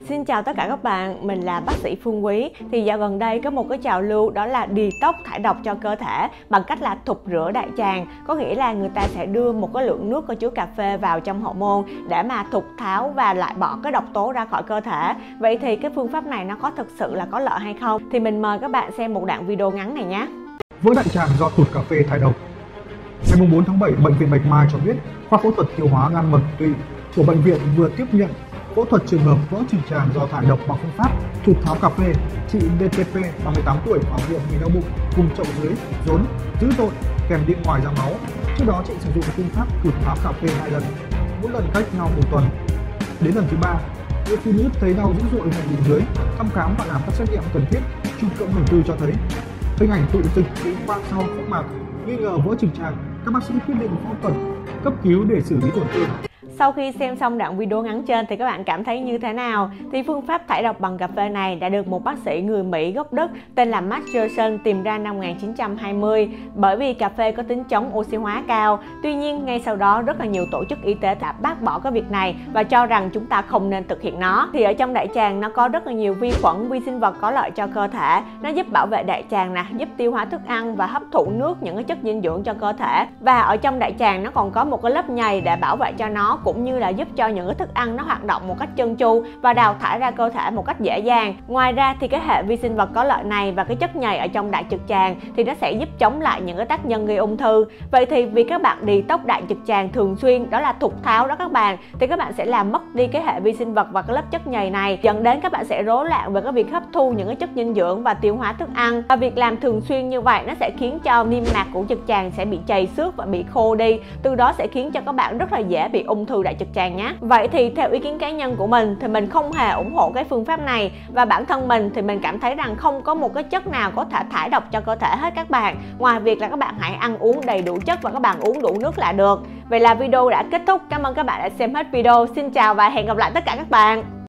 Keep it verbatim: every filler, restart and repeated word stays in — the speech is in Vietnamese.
Xin chào tất cả các bạn, mình là bác sĩ Phương Quý. Thì dạo gần đây có một cái trào lưu đó là detox thải độc cho cơ thể bằng cách là thục rửa đại tràng. Có nghĩa là người ta sẽ đưa một cái lượng nước có chứa cà phê vào trong hậu môn để mà thục tháo và loại bỏ cái độc tố ra khỏi cơ thể. Vậy thì cái phương pháp này nó có thực sự là có lợi hay không? Thì mình mời các bạn xem một đoạn video ngắn này nhé. Vỡ đại tràng do thụt cà phê thải độc. Ngày bốn tháng bảy, Bệnh viện Bạch Mai cho biết khoa phẫu thuật tiêu hóa gan mật tụy của bệnh viện vừa tiếp nhận phẫu thuật trường hợp vỡ trực tràng do thải độc bằng phương pháp thụt tháo cà phê. Chị đê tê pê, ba mươi tám tuổi, vào viện vì đau bụng, vùng chậu dưới, rốn, dữ dội, kèm điện ngoài ra máu. Trước đó chị sử dụng phương pháp thụt tháo cà phê hai lần, mỗi lần cách nhau một tuần. Đến lần thứ ba, người phụ nữ thấy đau dữ dội vùng bụng dưới, thăm khám và làm các xét nghiệm cần thiết. Chụp cộng hưởng tư cho thấy hình ảnh tụ dịch tĩnh quang sau phẫu mạc, nghi ngờ vỡ trực tràng. Các bác sĩ quyết định phẫu thuật cấp cứu để xử lý tổn thương. Sau khi xem xong đoạn video ngắn trên thì các bạn cảm thấy như thế nào? Thì phương pháp thải độc bằng cà phê này đã được một bác sĩ người Mỹ gốc Đức tên là Max Gerson tìm ra năm một nghìn chín trăm hai mươi, bởi vì cà phê có tính chống oxy hóa cao. Tuy nhiên ngay sau đó rất là nhiều tổ chức y tế đã bác bỏ cái việc này và cho rằng chúng ta không nên thực hiện nó. Thì ở trong đại tràng nó có rất là nhiều vi khuẩn, vi sinh vật có lợi cho cơ thể. Nó giúp bảo vệ đại tràng nè, giúp tiêu hóa thức ăn và hấp thụ nước, những cái chất dinh dưỡng cho cơ thể. Và ở trong đại tràng nó còn có một cái lớp nhầy để bảo vệ cho nó, cũng như là giúp cho những cái thức ăn nó hoạt động một cách trơn tru và đào thải ra cơ thể một cách dễ dàng. Ngoài ra thì cái hệ vi sinh vật có lợi này và cái chất nhầy ở trong đại trực tràng thì nó sẽ giúp chống lại những cái tác nhân gây ung thư. Vậy thì vì các bạn detox đại trực tràng thường xuyên, đó là thục tháo đó các bạn, thì các bạn sẽ làm mất đi cái hệ vi sinh vật và cái lớp chất nhầy này, dẫn đến các bạn sẽ rối loạn về cái việc hấp thu những cái chất dinh dưỡng và tiêu hóa thức ăn. Và việc làm thường xuyên như vậy nó sẽ khiến cho niêm mạc của trực tràng sẽ bị chày xước và bị khô đi, từ đó sẽ khiến cho các bạn rất là dễ bị ung thư đại trực tràng nhé. Vậy thì theo ý kiến cá nhân của mình thì mình không hề ủng hộ cái phương pháp này, và bản thân mình thì mình cảm thấy rằng không có một cái chất nào có thể thải độc cho cơ thể hết các bạn, ngoài việc là các bạn hãy ăn uống đầy đủ chất và các bạn uống đủ nước là được. Vậy là video đã kết thúc. Cảm ơn các bạn đã xem hết video. Xin chào và hẹn gặp lại tất cả các bạn.